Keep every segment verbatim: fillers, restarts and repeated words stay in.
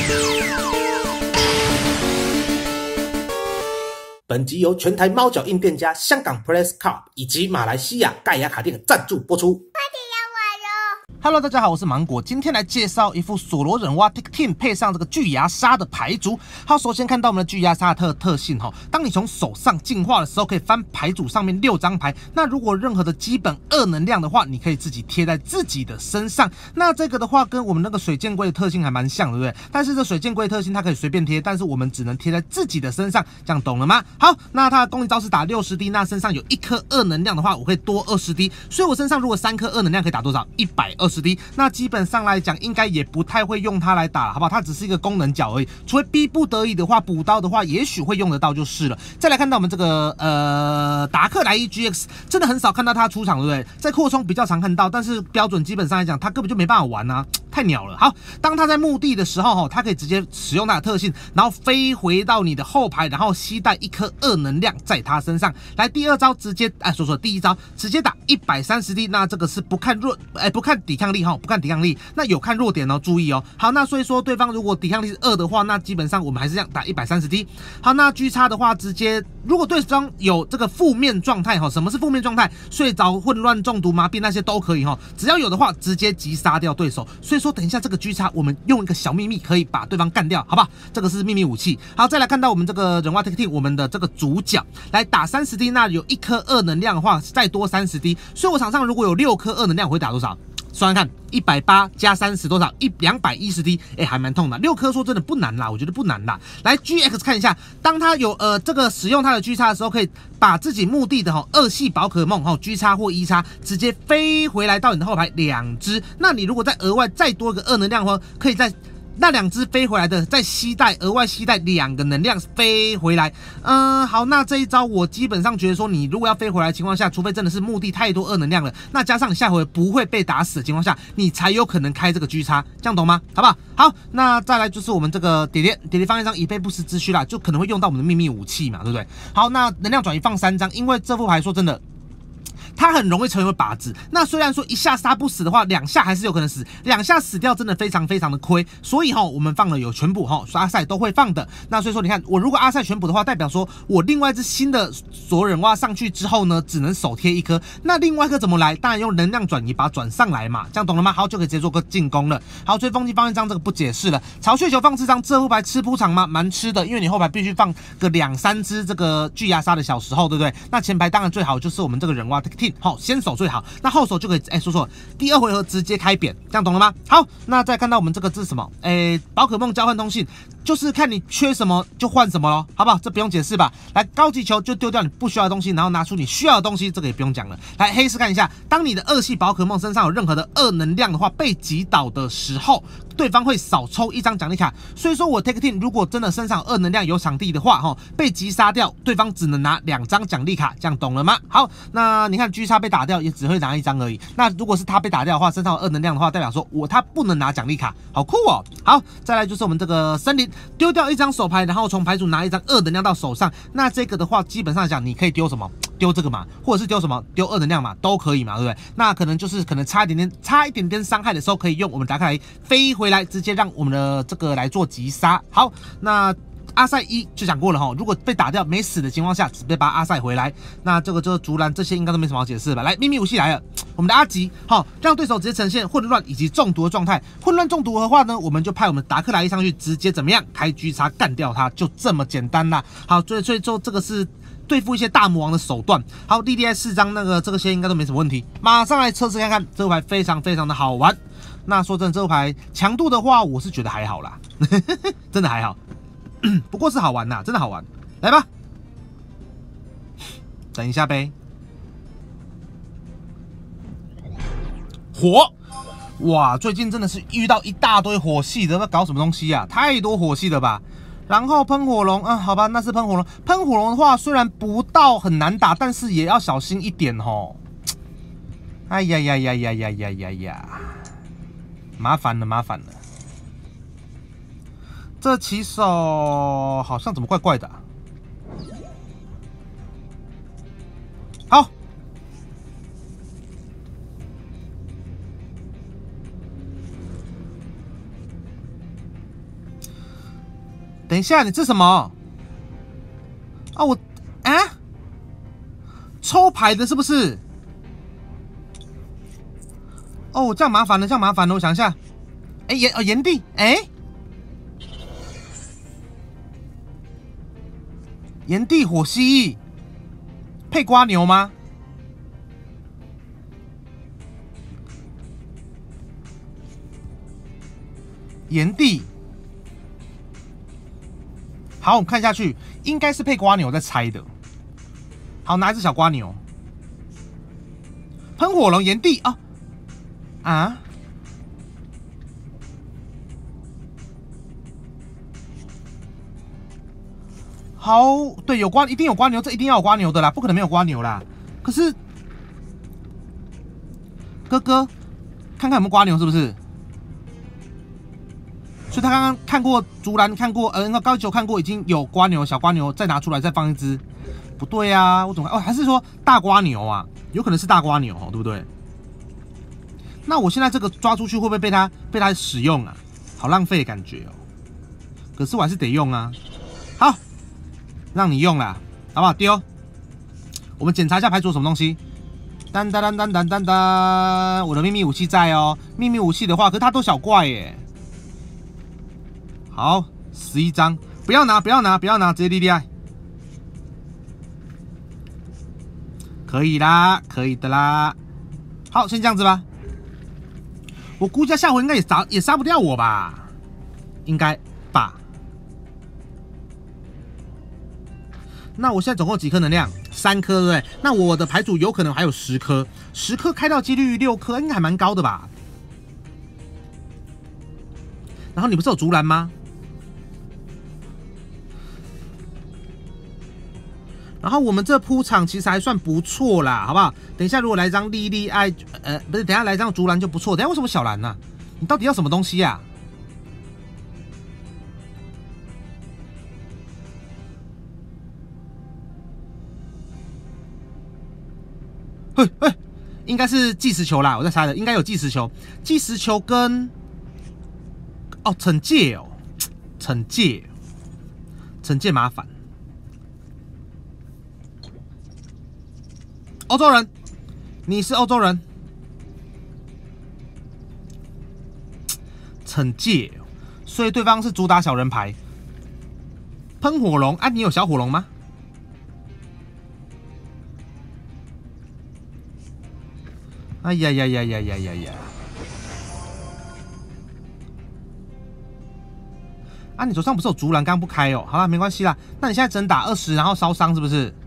本集由全台猫脚印店家香港 Press Club 以及马来西亚盖亚卡店赞助播出。Hello， 大家好，我是芒果，今天来介绍一副索罗忍蛙 Tictin 配上这个巨牙鲨的牌组。好，首先看到我们的巨牙鲨的特特性哈，当你从手上进化的时候，可以翻牌组上面六张牌。那如果任何的基本二能量的话，你可以自己贴在自己的身上。那这个的话，跟我们那个水箭龟的特性还蛮像，对不对？但是这水箭龟的特性它可以随便贴，但是我们只能贴在自己的身上，这样懂了吗？好，那它的攻击招式打六十滴，那身上有一颗二能量的话，我可以多二十滴，所以我身上如果三颗二能量可以打多少？一百二十滴。那基本上来讲，应该也不太会用它来打，好不好？它只是一个功能角而已，除非逼不得已的话，补刀的话，也许会用得到就是了。再来看到我们这个呃达克莱伊 G X， 真的很少看到它出场，对不对？在扩充比较常看到，但是标准基本上来讲，它根本就没办法玩啊，太鸟了。好，当它在墓地的时候，它可以直接使用它的特性，然后飞回到你的后排，然后携带一颗二能量在它身上。来，第二招直接哎，说说第一招直接打一百三十滴，那这个是不看弱哎不看抵抗力哈。不看抵抗力，那有看弱点哦，注意哦。好，那所以说对方如果抵抗力是二的话，那基本上我们还是这样打一百三十滴。好，那 G 叉的话，直接如果对方有这个负面状态哈，什么是负面状态？睡着、混乱、中毒、麻痹那些都可以哈，只要有的话，直接击杀掉对手。所以说，等一下这个 G 叉，我们用一个小秘密可以把对方干掉，好不好？这个是秘密武器。好，再来看到我们这个忍蛙 Tictin， 我们的这个主角来打三十滴，那有一颗二能量的话，再多三十滴，所以我场上如果有六颗二能量，我会打多少？算算看，一百八加三十多少？一两百一十滴，哎、欸，还蛮痛的。六颗说真的不难啦，我觉得不难啦。来 G X 看一下，当他有呃这个使用他的 G 叉的时候，可以把自己墓地的哈二系宝可梦哈 G 叉或 E 叉直接飞回来到你的后排两只。那你如果再额外再多一个二能量的话，可以在那两只飞回来的再携带额外携带两个能量飞回来。嗯，好，那这一招我基本上觉得说，你如果要飞回来的情况下，除非真的是墓地太多二能量了，那加上你下回不会被打死的情况下，你才有可能开这个 G 叉，这样懂吗？好不好？好，那再来就是我们这个叠叠叠叠放一张以备不时之需啦，就可能会用到我们的秘密武器嘛，对不对？好，那能量转移放三张，因为这副牌说真的，它很容易成为靶子。那虽然说一下杀不死的话，两下还是有可能死，两下死掉真的非常非常的亏。所以哈，我们放了有全补哈，阿赛都会放的。那所以说你看，我如果阿赛全补的话，代表说我另外一只新的索忍蛙上去之后呢，只能手贴一颗。那另外一颗怎么来？当然用能量转移把它转上来嘛，这样懂了吗？好，就可以直接做个进攻了。好，追风机放一张，这个不解释了。巢穴球放四张，这副牌吃铺场吗？蛮吃的，因为你后排必须放个两三只这个巨牙鲨的小时候，对不对？那前排当然最好就是我们这个忍蛙 Tictin。好，先手最好，那后手就可以哎，说错了，第二回合直接开扁，这样懂了吗？好，那再看到我们这个字什么？哎，宝可梦交换通信，就是看你缺什么就换什么咯，好不好？这不用解释吧？来，高级球就丢掉你不需要的东西，然后拿出你需要的东西，这个也不用讲了。来，黑市看一下，当你的二系宝可梦身上有任何的二能量的话，被击倒的时候，对方会少抽一张奖励卡。所以说我 Tictin 如果真的身上有二能量有场地的话，哈，被击杀掉，对方只能拿两张奖励卡，这样懂了吗？好，那你看 G 叉被打掉也只会拿一张而已。那如果是他被打掉的话，身上有二能量的话，代表说我他不能拿奖励卡，好酷哦。好，再来就是我们这个森林，丢掉一张手牌，然后从牌组拿一张二能量到手上。那这个的话，基本上讲你可以丢什么？丢这个嘛，或者是丢什么？丢二能量嘛，都可以嘛，对不对？那可能就是可能差一点点，差一点点伤害的时候，可以用我们达克莱飞回来，直接让我们的这个来做击杀。好，那阿赛一就讲过了哈，如果被打掉没死的情况下，直接把阿赛回来。那这个就是竹篮，这些应该都没什么好解释吧？来，秘密武器来了，我们的阿吉，好，让对手直接呈现混乱以及中毒的状态。混乱中毒的话呢，我们就派我们达克莱伊上去，直接怎么样开 G 叉干掉他，就这么简单啦。好，所以所以说这个是对付一些大魔王的手段。好 ，D D I 四张，那个这个些应该都没什么问题。马上来测试看看，这副牌非常非常的好玩。那说真的，这副牌强度的话，我是觉得还好啦，真的还好。不过是好玩呐，真的好玩。来吧，等一下呗。火，哇，最近真的是遇到一大堆火系的，那搞什么东西啊？太多火系了吧？然后喷火龙，啊，好吧，那是喷火龙。喷火龙的话，虽然不到很难打，但是也要小心一点吼。哎呀呀呀呀呀呀呀呀！麻烦了，麻烦了。这起手好像怎么怪怪的、啊？好， 等一下，你这什么？啊，我啊，抽牌的是不是？哦，这样麻烦了，这样麻烦了，我想一下。哎，炎哦炎帝，哎，炎帝火蜥蜴配瓜牛吗？炎帝，好，我们看下去，应该是配瓜牛在猜的。好，拿一只小瓜牛，喷火龙炎帝啊啊！好，对，有瓜，一定有瓜牛，这一定要有瓜牛的啦，不可能没有瓜牛啦。可是，哥哥，看看有没有瓜牛，是不是？所以他刚刚看过竹篮，看过呃，那高球看过，已经有瓜牛，小瓜牛，再拿出来，再放一只，不对啊，我怎么哦？还是说大瓜牛啊？有可能是大瓜牛哦，对不对？那我现在这个抓出去会不会被他被他使用啊？好浪费的感觉哦。可是我还是得用啊。好，让你用啦，好不好？丢。我们检查一下牌组有什么东西。当当当当当当当，我的秘密武器在哦。秘密武器的话，可是它都小怪耶。好，十一张，不要拿，不要拿，不要拿，直接 D D I， 可以啦，可以的啦。好，先这样子吧。我估计下回应该也杀也杀不掉我吧，应该吧。那我现在总共有几颗能量？三颗，对不对？那我的牌组有可能还有十颗，十颗开到几率六颗，应该还蛮高的吧？然后你不是有竹篮吗？然后我们这铺场其实还算不错啦，好不好？等一下如果来张莉莉爱，呃，不是，等一下来张竹篮就不错。等一下为什么小蓝呢、啊？你到底要什么东西呀、啊？嘿，嘿，应该是计时球啦，我在猜的，应该有计时球，计时球跟哦惩戒哦，惩戒，惩戒麻烦。欧洲人，你是欧洲人，惩戒，所以对方是主打小人牌，喷火龙啊，你有小火龙吗？哎呀呀呀呀呀呀呀！啊，你手上不是有竹篮，刚不开哦？好了，没关系啦。那你现在只能打二十，然后烧伤是不是？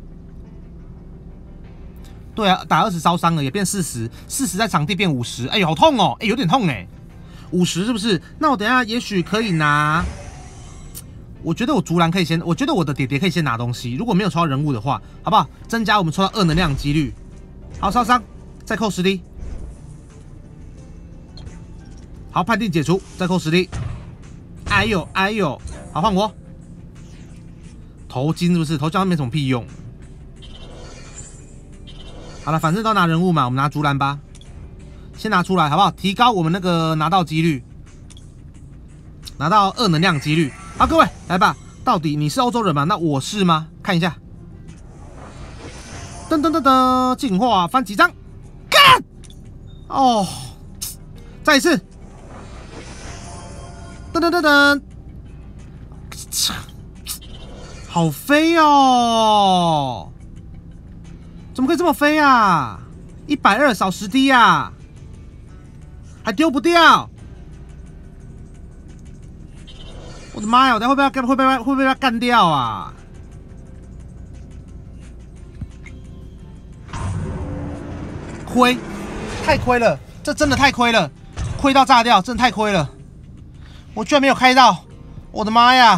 对啊，打二十烧伤了，也变四十，四十在场地变五十，哎呦，好痛哦，哎，有点痛哎，五十是不是？那我等一下也许可以拿，我觉得我竹篮可以先，我觉得我的爹爹可以先拿东西，如果没有抽到人物的话，好不好？增加我们抽到二能量的几率。好，烧伤，再扣十滴。好，判定解除，再扣十滴。哎呦哎呦，好换我。头巾是不是？头巾没什么屁用。好了，反正都拿人物嘛，我们拿竹篮吧，先拿出来好不好？提高我们那个拿到几率，拿到二能量几率。好，各位来吧，到底你是欧洲人吗？那我是吗？看一下，噔噔噔噔，进化翻几张，看，哦，再一次，噔噔噔噔，好飞哦！怎么可以这么飞啊？一百二少十滴啊，还丢不掉！我的妈呀！我等下会被他干，会被会被他干掉啊！亏，太亏了，这真的太亏了，亏到炸掉，真的太亏了！我居然没有开到，我的妈呀！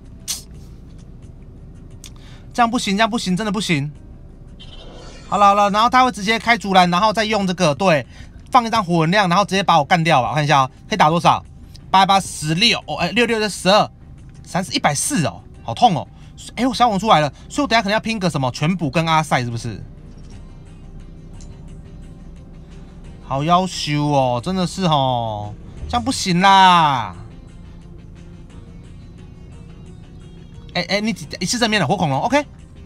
这样不行，这样不行，真的不行。好了好了，然后他会直接开竹篮，然后再用这个对，放一张火能量，然后直接把我干掉吧。我看一下哦，可以打多少？八八十六哦，哎，六六的十二，三十一百四哦，好痛哦！哎，我小红出来了，所以我等一下可能要拼个什么全补跟阿塞，是不是？好要求哦，真的是哦，这样不行啦！ 哎哎，你一次正面的火恐龙 ，OK。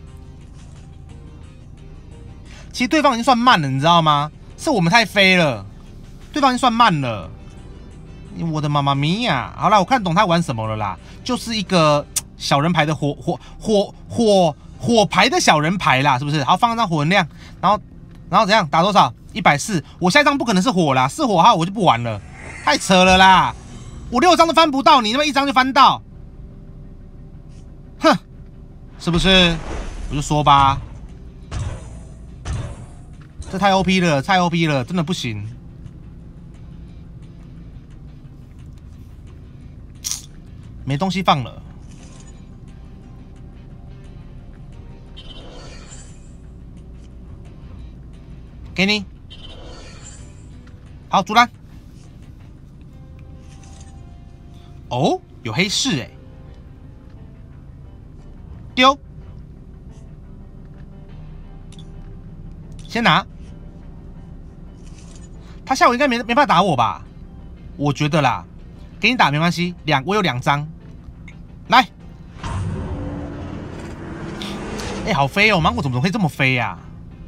其实对方已经算慢了，你知道吗？是我们太飞了，对方已经算慢了。我的妈妈咪呀！好啦，我看懂他玩什么了啦，就是一个小人牌的火火火火火牌的小人牌啦，是不是？好，放一张火能量，然后然后怎样打多少？一百四。我下一张不可能是火啦，是火号我就不玩了，太扯了啦！我六张都翻不到，你他妈一张就翻到，哼，是不是？我就说吧，这太 O P 了，太 O P 了，真的不行。没东西放了，给你。好，竹篮。哦，有黑市哎，丢。先拿。他下午应该没没办法打我吧？我觉得啦，给你打没关系，两我有两张。来，哎、欸，好飞哦！芒果怎么会这么飞呀、啊？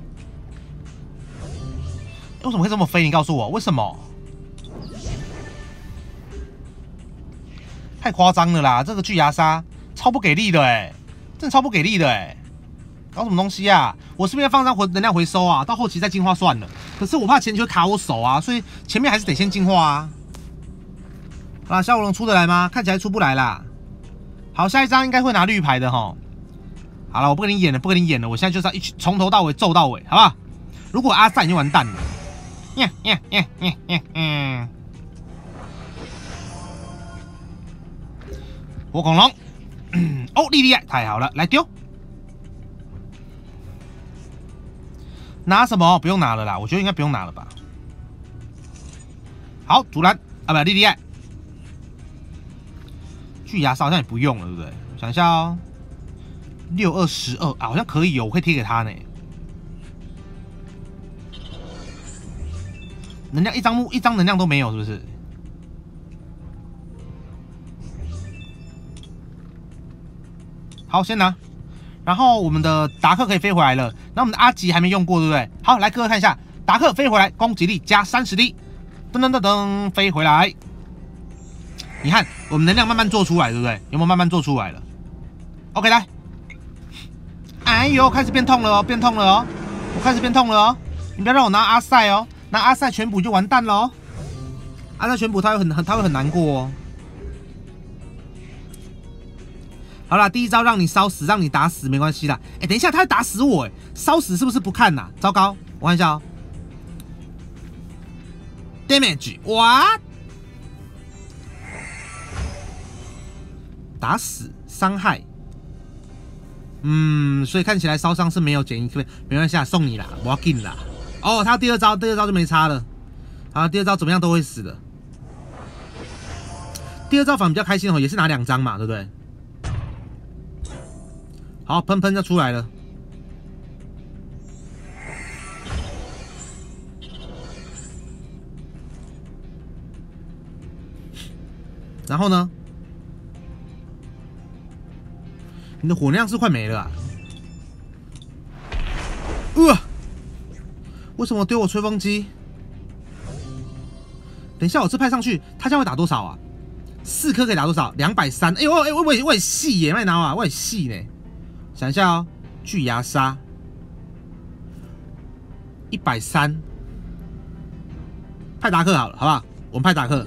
为什么会这么飞？你告诉我，为什么？太夸张了啦！这个巨牙鲨超不给力的哎、欸，真的超不给力的哎、欸！搞什么东西啊？我是不是要放张回能量回收啊？到后期再进化算了。可是我怕前期会卡我手啊，所以前面还是得先进化啊。好啦，小火龙出得来吗？看起来出不来啦。好，下一张应该会拿绿牌的齁。好了，我不跟你演了，不跟你演了，我现在就是要一起从头到尾揍到尾，好不好？如果阿赛你就完蛋了。呀呀呀呀呀嗯。火恐龙，哦，莉莉爱，太好了，来丢。拿什么？不用拿了啦，我觉得应该不用拿了吧。好，竹篮啊，不，莉莉爱。巨牙鲨好像也不用了，对不对？想一下哦，六二十二啊，好像可以哦，我可以贴给他呢。能量一张木一张能量都没有，是不是？好，先拿。然后我们的达克可以飞回来了，那我们的阿吉还没用过，对不对？好，来各位看一下，达克飞回来，攻击力加三十滴，噔噔噔噔，飞回来。你看，我们能量慢慢做出来，对不对？有没有慢慢做出来了 ？OK， 来。哎呦，开始变痛了哦，变痛了哦，我开始变痛了哦。你不要让我拿阿赛哦，拿阿赛全补就完蛋了哦。阿赛全补他会很很他会很难过哦。好啦，第一招让你烧死，让你打死没关系啦。哎，等一下，他会打死我哎，烧死是不是不看呐、啊？糟糕，我看一下哦。Damage， 哇！打死伤害，嗯，所以看起来烧伤是没有减一，没关系啊，送你啦，我要进啦。哦，他第二招，第二招就没差了。啊，第二招怎么样都会死的。第二招反而比较开心哦，也是拿两张嘛，对不对？好，喷喷就出来了。然后呢？你的火量是快没了啊！呃，为什么丢我吹风机？等一下，我这派上去，他将会打多少啊？四颗可以打多少？两百三。哎呦，哎，我我我也细耶，麦拿啊，我也细呢。想一下哦，巨牙鲨一百三，派达克好了，好不好？我们派达克。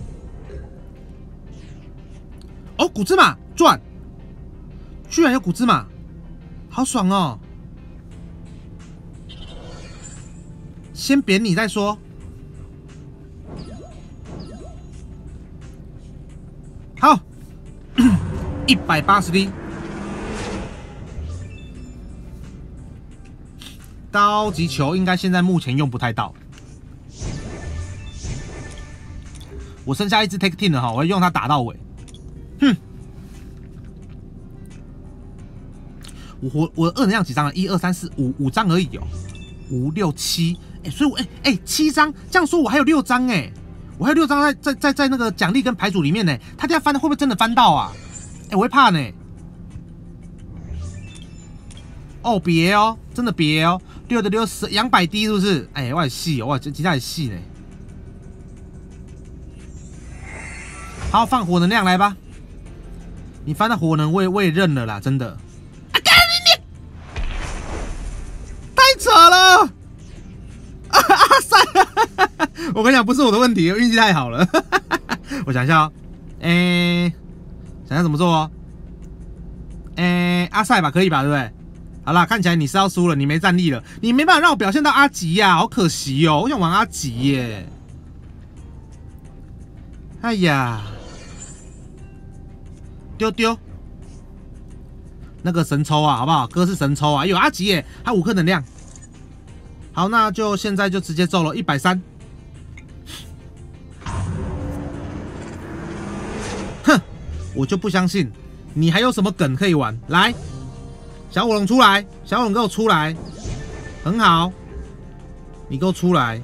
哦，古芝麻赚，居然有古芝麻，好爽哦！先扁你再说。好，一百八十滴。高级球应该现在目前用不太到。我剩下一只 Take Team 了哈，我要用它打到尾。哼，我我我二能量几张啊？一二三四五五张而已哦，五六七，哎，所以我哎哎七张，这样说我还有六张哎，我还有六张在在在在那个奖励跟牌组里面呢。他这样翻会不会真的翻到啊？哎，我会怕呢。 哦，别哦，真的别哦，六的六十两百滴是不是？哎、欸，我很细哦，哇，这其他也细呢。好，放火能量来吧。你翻到火能，我也我也认了啦，真的。啊，干你你！太扯了！啊啊塞！我跟你讲，不是我的问题，运气太好了。我想一下哦，哎、欸，想想怎么做哦。哎、欸，阿塞吧，可以吧？对不对？好啦，看起来你是要输了，你没战力了，你没办法让我表现到阿吉呀、啊，好可惜哦，我想玩阿吉耶。哎呀！丢丢，那个神抽啊，好不好？哥是神抽啊，有阿吉耶，还五颗能量。好，那就现在就直接揍了，一百三。哼，我就不相信你还有什么梗可以玩。来，小火龙出来，小火龙给我出来，很好，你给我出来。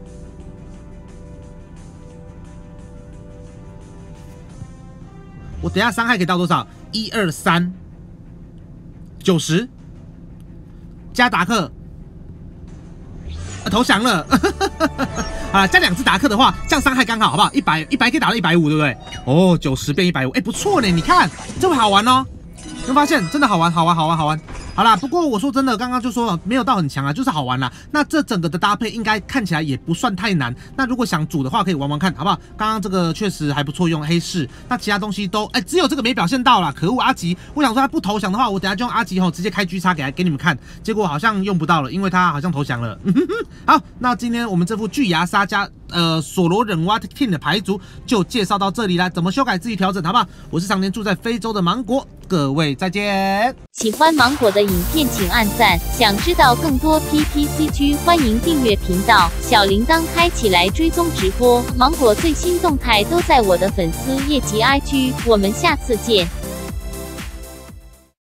我等一下伤害可以到多少？一二三，九十，加达克，啊、投降了。啊，加两只达克的话，这样伤害刚好，好不好？一百一百可以打到一百五，对不对？哦，九十变一百五，哎，不错呢。你看，这会好玩哦。有没有发现真的好玩，好玩，好玩，好玩。好啦，不过我说真的，刚刚就说没有到很强啊，就是好玩啦。那这整个的搭配应该看起来也不算太难。那如果想组的话，可以玩玩看，好不好？刚刚这个确实还不错，用黑市。那其他东西都，哎、欸，只有这个没表现到啦。可恶，阿吉！我想说他不投降的话，我等下就用阿吉吼直接开 G 叉给他给你们看。结果好像用不到了，因为他好像投降了。好，那今天我们这副巨牙鲨加呃索罗忍蛙 team 的牌组就介绍到这里啦。怎么修改自己调整，好不好？我是常年住在非洲的芒果，各位再见。 喜欢芒果的影片请按赞，想知道更多 P P C G 欢迎订阅频道，小铃铛开起来追踪直播，芒果最新动态都在我的粉丝页及 I G， 我们下次见。